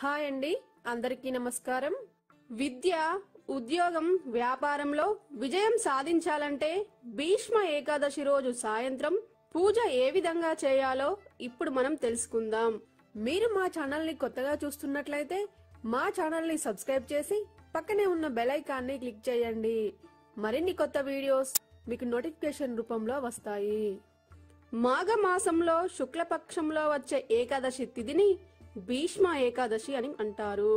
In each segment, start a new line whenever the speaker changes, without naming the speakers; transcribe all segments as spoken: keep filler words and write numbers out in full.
Hi అండి, అందరికీ నమస్కారం. విద్య, ఉద్యోగం, వ్యాపారంలో విజయం సాధించాలంటే భీష్మ ఏకాదశి రోజు సాయంత్రం పూజ ఏ విధంగా చేయాలో ఇప్పుడు మనం తెలుసుకుందాం. మీరు మా ఛానల్ ని కొత్తగా చూస్తున్నట్లయితే మా ఛానల్ ని సబ్స్క్రైబ్ చేసి పక్కనే ఉన్న బెల్ ఐకాన్ ని క్లిక్ చేయండి. మరిన్ని కొత్త వీడియోస్ మీకు నోటిఫికేషన్ రూపంలో వస్తాయి. మాఘ మాసంలో శుక్లపక్షంలో వచ్చే ఏకాదశి తిథిని భీష్మ ఏకాదశి అని అంటారు.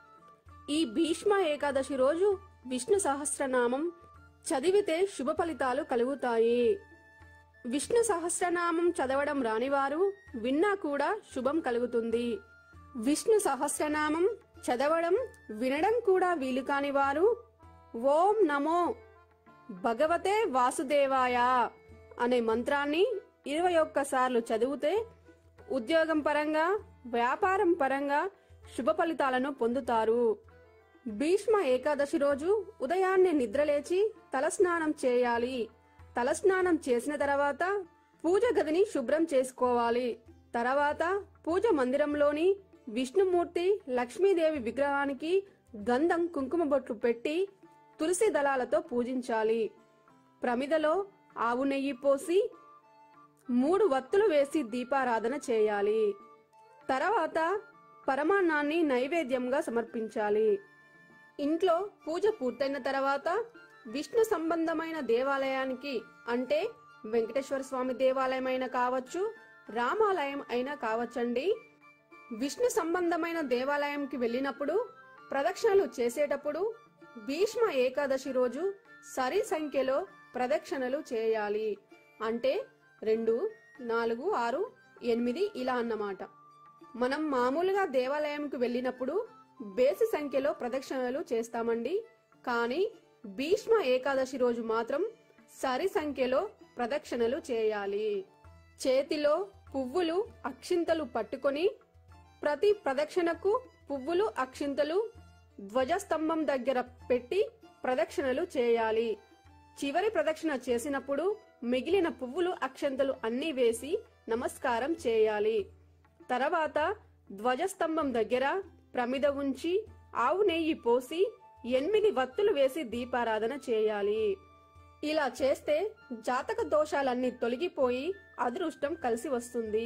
ఈ భీష్మ ఏకాదశి రోజు విష్ణు సహస్రనామం చదివితే శుభ ఫలితాలు కలుగుతాయి. విష్ణు సహస్రనామం చదవడం రానివారు విన్నా కూడా శుభం కలుగుతుంది. విష్ణు సహస్రనామం చదవడం వినడం కూడా వీలు కాని వారు ఓం నమో భగవతే వాసుదేవాయ అనే మంత్రాన్ని ఇరవై ఒక్కసార్లు చదివితే ఉద్యోగం పరంగా, వ్యాపారం పరంగా శుభ ఫలితాలను పొందుతారు. భీష్మ ఏకాదశి రోజు ఉదయాన్నే నిద్రలేచి తలస్నానం చేయాలి. తలస్నానం చేసిన తర్వాత పూజ గదిని శుభ్రం చేసుకోవాలి. తర్వాత పూజ మందిరంలోని విష్ణుమూర్తి, లక్ష్మీదేవి విగ్రహానికి గంధం, కుంకుమ బొట్లు పెట్టి తులసి దళాలతో పూజించాలి. ప్రమిదలో ఆవు నెయ్యి పోసి మూడు వత్తులు వేసి దీపారాధన చేయాలి. తర్వాత పరమాన్నాన్ని నైవేద్యంగా సమర్పించాలి. ఇంట్లో పూజ పూర్తయిన తర్వాత విష్ణు సంబంధమైన దేవాలయానికి, అంటే వెంకటేశ్వర స్వామి దేవాలయం అయినా కావచ్చు, రామాలయం అయినా కావచ్చండి, విష్ణు సంబంధమైన దేవాలయంకి వెళ్ళినప్పుడు ప్రదక్షిణలు చేసేటప్పుడు భీష్మ ఏకాదశి రోజు సరి సంఖ్యలో ప్రదక్షిణలు చేయాలి. అంటే రెండు, నాలుగు, ఆరు, ఎనిమిది ఇలా అన్నమాట. మనం మామూలుగా దేవాలయంకు వెళ్ళినప్పుడు బేసి సంఖ్యలో ప్రదక్షిణలు చేస్తామండి. కానీ భీష్మ ఏకాదశి రోజు మాత్రం సరి సంఖ్యలో ప్రదక్షిణలు చేయాలి. చేతిలో పువ్వులు, అక్షింతలు పట్టుకొని ప్రతి ప్రదక్షిణకు పువ్వులు, అక్షింతలు ధ్వజస్తంభం దగ్గర పెట్టి ప్రదక్షిణలు చేయాలి. చివరి ప్రదక్షిణ చేసినప్పుడు మిగిలిన పువ్వులు, అక్షంతలు అన్నీ వేసి నమస్కారం చేయాలి. తర్వాత ధ్వజస్తంభం దగ్గర ప్రమిద ఉంచి ఆవు నెయ్యి పోసి ఎనిమిది వత్తులు వేసి దీపారాధన చేయాలి. ఇలా చేస్తే జాతక దోషాలన్నీ తొలగిపోయి అదృష్టం కలిసి వస్తుంది.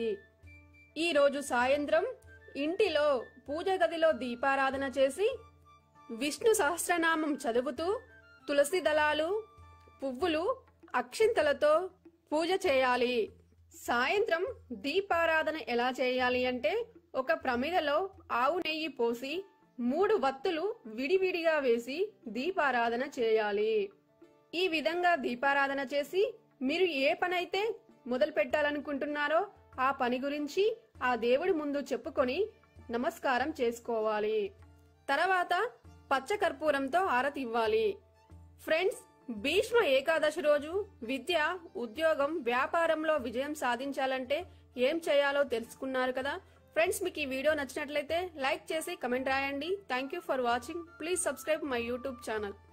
ఈ రోజు సాయంత్రం ఇంటిలో పూజ గదిలో దీపారాధన చేసి విష్ణు సహస్రనామం చదువుతూ తులసి దళాలు, పువ్వులు, అక్షింతలతో పూజ చేయాలి. సాయంత్రం దీపారాధన ఎలా చేయాలి అంటే ఒక ప్రమిదలో ఆవు నెయ్యి పోసి మూడు వత్తులు విడివిడిగా వేసి దీపారాధన చేయాలి. ఈ విధంగా దీపారాధన చేసి మీరు ఏ పనైతే మొదలు పెట్టాలనుకుంటున్నారో ఆ పని గురించి ఆ దేవుడి ముందు చెప్పుకొని నమస్కారం చేసుకోవాలి. తర్వాత పచ్చకర్పూరంతో హారతి ఇవ్వాలి. ఫ్రెండ్స్, భీష్మ ఏకాదశి రోజు విద్య, ఉద్యోగం, వ్యాపారంలో విజయం సాధించాలంటే ఏం చేయాలో తెలుసుకున్నారు కదా. ఫ్రెండ్స్, మీకు ఈ వీడియో నచ్చినట్లయితే లైక్ చేసి కమెంట్ రాయండి. Thank you for watching. Please subscribe my YouTube channel.